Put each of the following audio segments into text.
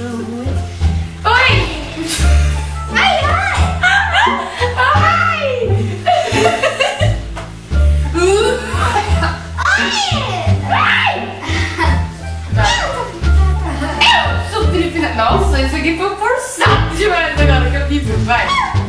Oi! Ai, ai! Ai! Eu sou Filipina. Nossa, isso aqui foi forçado demais agora que eu vi. Vai!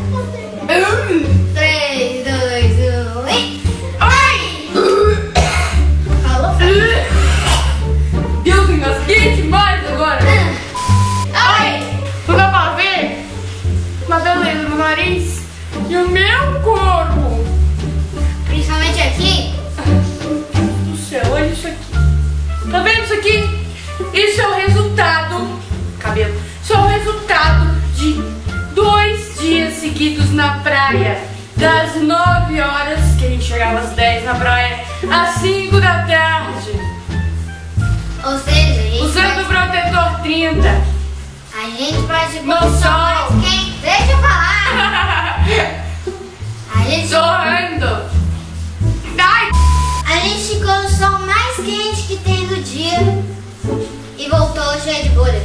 3, 2, 1 e... Ai! Falou? Deus, engasguei demais agora! Ai! Não dá pra ver uma beleza no nariz e o meu corpo! Principalmente aqui. Do céu, olha isso aqui! Tá vendo isso aqui? Isso é o resultado, cabelo, isso é o resultado de 2 dias seguidos na praia. Das 9 horas, que a gente chegava às 10 na praia, às 5 da tarde. Ou seja, a gente Usando o protetor 30. A gente pode No pôr o sol sol. mais quente. Deixa eu falar. A gente, Sorrando. Ai! a gente ficou no sol mais quente que tem do dia e voltou cheia de bolha.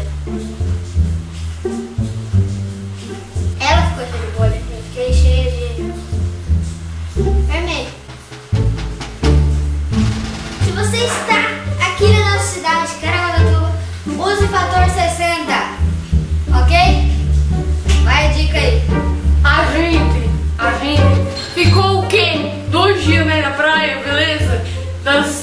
Ela ficou cheia de bolha. Eu fiquei cheia de vermelho. Se você está aqui na nossa cidade, Caraguatatuba, use o fator 60. Ok? Vai a dica aí. A gente ficou o quê? 2 dias né, na praia, beleza? Das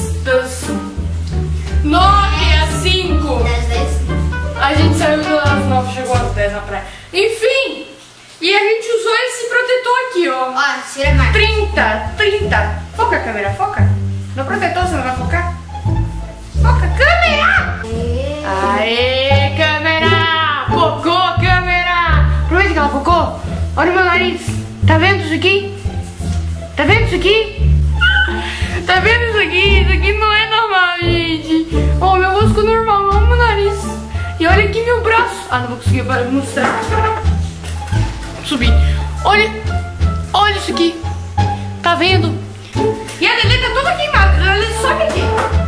9 às 5. Das 10. A gente saiu das 9, chegou às 10 na praia. Enfim, e a gente usou esse protetor aqui, ó. Ó, tira a marca. 30. Foca a câmera, foca. No protetor você não vai focar? Foca, câmera! Aê, câmera! Focou, câmera! Aproveita que ela focou. Olha o meu nariz. Tá vendo isso aqui? Tá vendo isso aqui? Tá vendo isso aqui? Isso aqui não é normal, gente. Ó, meu rosto ficou normal, olha o meu nariz. E olha aqui meu braço. Ah, não vou conseguir mostrar. Subir. Olha isso aqui. Tá vendo? E a Lelê tá toda queimada. A Lelê sobe aqui.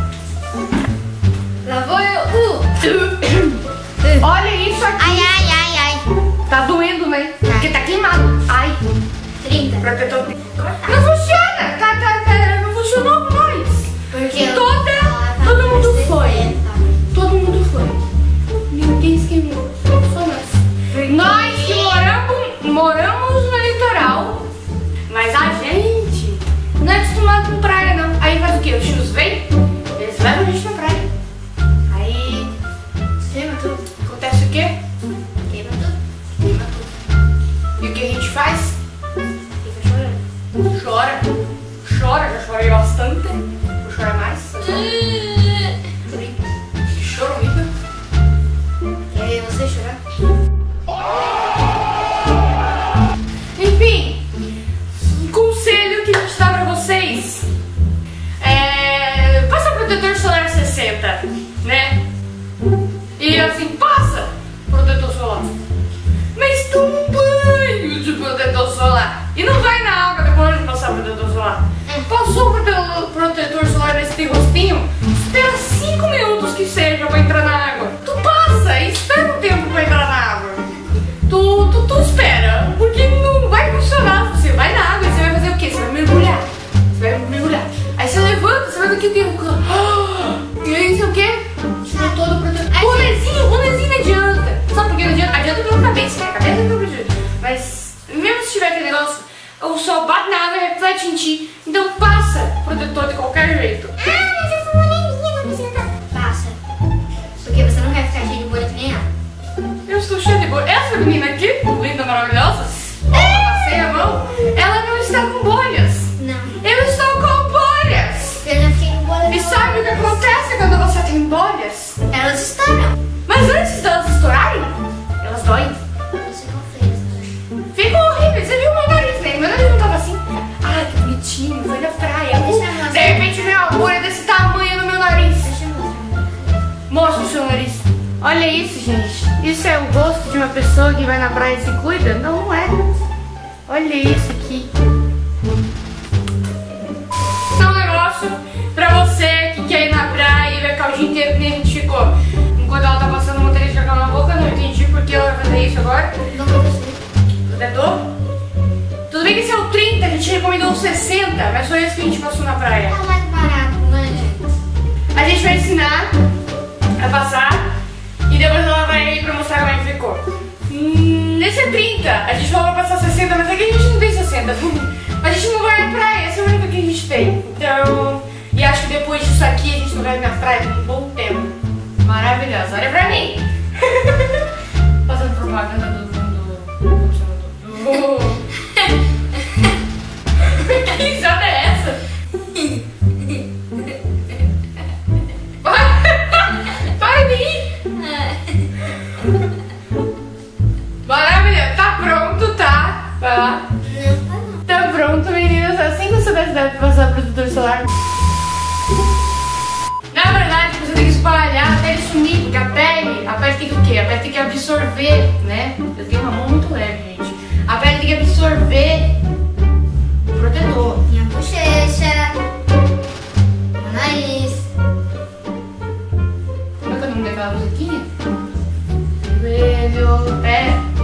Lá vou eu. Olha isso aqui. Ai. Tá doendo, né? Porque tá queimado. Ai. 30. Protetor. Não funciona. Não funcionou mais. Porque Todo mundo foi. Todo mundo foi. Ninguém se queimou. Só nós. Nós que moramos no litoral. Mas a gente não é acostumado com praia, não. Aí faz o quê? Os tios vêm, eles levam a gente na praia. Aí Queima tudo. acontece o quê? Queima tudo. Queima tudo. E o que a gente faz? Fica chorando. Chora, já chorei bastante. Vou chorar mais. Chorei. Que choro horrível. Quer ver você chorar? Enfim, um conselho que a gente dá pra vocês é passa protetor solar 60, né? E assim, passa protetor solar. Mas toma um banho de protetor solar. E não vai na água depois de passar protetor solar. Passou o protetor solar nesse rostinho, espera 5 minutos que seja pra entrar na água. Tu passa e espera um tempo pra entrar na água. Tu espera, porque não vai funcionar. Você vai na água e você vai fazer o quê? Você vai mergulhar. Aí você levanta, você vai ver que tem um cano. E aí, sei o quê? Tira todo o protetor. Bonezinho não adianta. Sabe por que não adianta? Adianta pela cabeça, né? A cabeça não precisa. Mas mesmo se tiver aquele negócio, o sol bate na água e reflete em ti. Então passa protetor de qualquer jeito. Mas eu sou moreninha, não precisa. Passa. Porque você não vai ficar cheio de bolha que nem ela. Eu estou cheia de bolhas. Essa menina aqui, linda, maravilhosa, passei a mão, ela não está com bolhas. Não. Eu estou com bolhas. Eu já fiquei com bolha. E sabe o que acontece quando você tem bolhas? Elas estouram. Mas antes delas estourarem, elas doem. Você ficou feia. Ficam horríveis. Você viu meu nariz, né? Meu nariz não tava assim. Ai, que bonitinho, foi na praia. De repente veio uma bolha desse tamanho no meu nariz. Deixa eu mostrar. Mostra o seu nariz. Olha isso, gente. Isso é o rosto de uma pessoa que vai na praia e se cuida? Não, não é. Olha isso aqui. É um negócio pra você que quer ir na praia e vai ficar o dia inteiro que nem a gente ficou. Enquanto ela tá passando o motorista com a 60, mas foi esse que a gente passou na praia. Tá mais barato, né? A gente vai ensinar a passar e depois ela vai pra mostrar como é que ficou. Nesse é 30, a gente falou pra passar 60, mas aqui a gente não tem 60. A gente não vai na praia, essa é a única que a gente tem. Então, e acho que depois disso aqui a gente não vai na praia por um bom tempo. Maravilhoso, olha pra mim. Passando propaganda do que risada é essa? Para de rir! Maravilha, tá pronto, tá? Vai lá. Tá pronto, meninas. Assim que você deve passar protetor solar. Na verdade, você tem que espalhar até ele sumir, porque a pele tem que o quê? A pele tem que absorver, né? Eu tenho uma mão muito leve, gente. A pele tem que absorver o protetor. Minha bochecha, meu nariz. Como é que é o nome daquela musiquinha? Joelho, pé,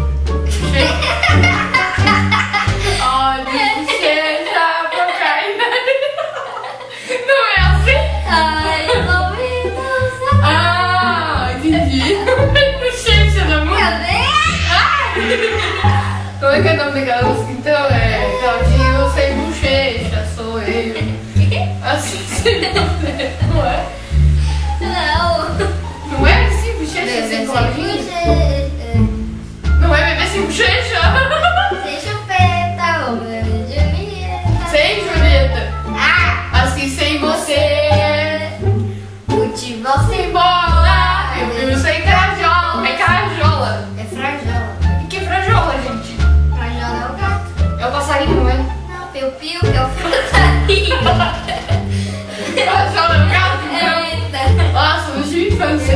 olho, bochecha, bocaina. Não é assim? Ai, ouvidos. Ah, entendi. Bochecha da música. Cadê? Como é que é o nome daquela música? Então é Claudinho sem bochecha, sou eu. Assim sem bochecha, não é? Não. Não é assim, bochecha sem Claudinho? Não é bebê sem bochecha? Sem chupeta, ou bebê de Julieta. Sem Julieta. Ah, Assim sem você. futebol sem Sem bola. Eu vivo sem crajola. É crajola. é frajola. O que é frajola, gente? Frajola é o gato. É o passarinho, não é? Não, piu-piu é o passarinho. Frajola é o gato, então. Eita. Nossa, no de infância.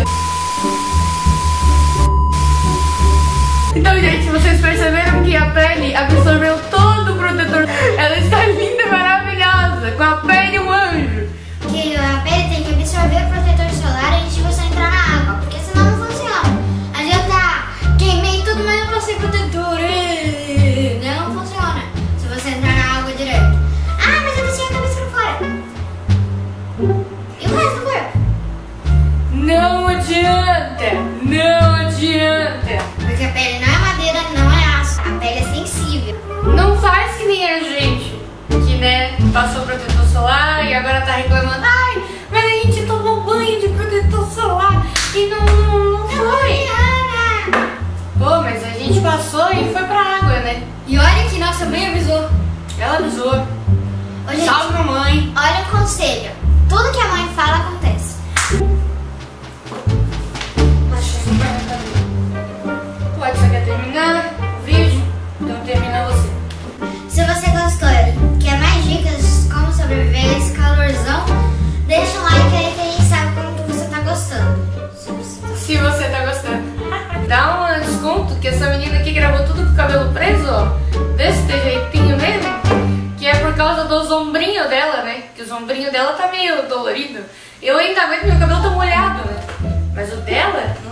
Então, gente, vocês perceberam que a pele absorveu todo o protetor. Ela está linda e maravilhosa, com a pele um anjo. Que a pele tem que absorver o protetor solar antes de você entrar na água, porque senão não funciona. Adianta, queimei tudo, mas não passei protetor. Não funciona se você entrar na água direto. Ah, mas eu deixei a cabeça pra fora. E o resto do corpo? Não adianta, não adianta. Porque a pele não é madeira, não é aço. A pele é sensível. Não faz que nem a gente, que né, passou protetor solar e agora tá reclamando. Ai, mas a gente tomou banho de protetor solar e não foi. Pô, mas a gente passou e foi pra água, né? E olha que nossa mãe avisou. Ela avisou. Ô, gente, Salve, mamãe. olha o conselho. Tudo que a mãe fala acontece. Pode, você quer terminar o vídeo? Então termina você. Se você gostou e quer mais dicas como sobreviver a esse calorzão, deixa um like aí que a gente sabe como que você tá gostando. Se você tá gostando. Dá um desconto que essa menina aqui gravou tudo com o cabelo preso, ó. Desse jeitinho mesmo. Que é por causa dos ombrinhos dela, né? Que os ombrinhos dela tá meio dolorido. Eu ainda aguento, meu cabelo tá molhado, né? Mas o dela